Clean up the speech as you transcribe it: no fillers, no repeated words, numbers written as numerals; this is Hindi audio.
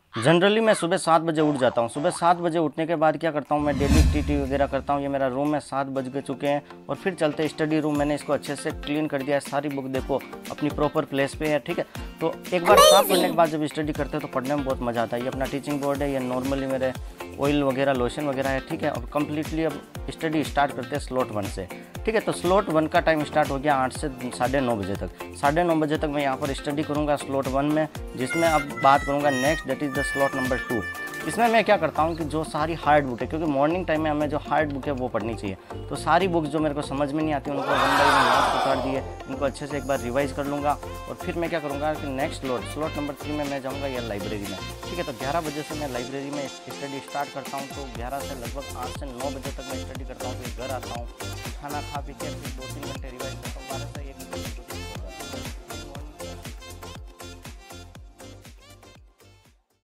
जनरली मैं सुबह 7 बजे उठ जाता हूँ। सुबह 7 बजे उठने के बाद क्या करता हूँ, मैं डेली एक्टिविटी वगैरह करता हूँ। ये मेरा रूम है, 7 बज के चुके हैं और फिर चलते स्टडी रूम। मैंने इसको अच्छे से क्लीन कर दिया है, सारी बुक देखो अपनी प्रॉपर प्लेस पे है, ठीक है। तो एक बार साफ करने के बाद जब स्टडी करते हैं तो पढ़ने में बहुत मज़ा आता है। ये अपना टीचिंग बोर्ड है, ये नॉर्मली मेरे ऑयल वगैरह लोशन वगैरह है, ठीक है। और कम्प्लीटली अब स्टडी स्टार्ट करते हैं स्लॉट 1 से, ठीक है। तो स्लॉट 1 का टाइम स्टार्ट हो गया 8 से 9:30 बजे तक। 9:30 बजे तक मैं यहाँ पर स्टडी करूँगा स्लॉट 1 में, जिसमें अब बात करूँगा next, that is the slot number 2। इसमें मैं क्या करता हूँ कि जो सारी हार्ड बुक है, क्योंकि मॉर्निंग टाइम में हमें जो हार्ड बुक है वो पढ़नी चाहिए, तो सारी बुक्स जो मेरे को समझ में नहीं आती उनको 1 बाय 1 नोट्स उतार दिए, इनको अच्छे से एक बार रिवाइज कर लूँगा। और फिर मैं क्या करूँगा कि नेक्स्ट स्लॉट नंबर 3 में मैं जाऊँगा या लाइब्रेरी में, ठीक है। तो 11 बजे से मैं लाइब्रेरी में स्टडी स्टार्ट करता हूँ। तो 11 से लगभग 8 से 9 बजे तक मैं स्टडी करता हूँ। फिर घर आता हूँ, खाना खा पी के फिर 2-3 घंटे रिवाइज करता हूँ, 12 से 1 बजे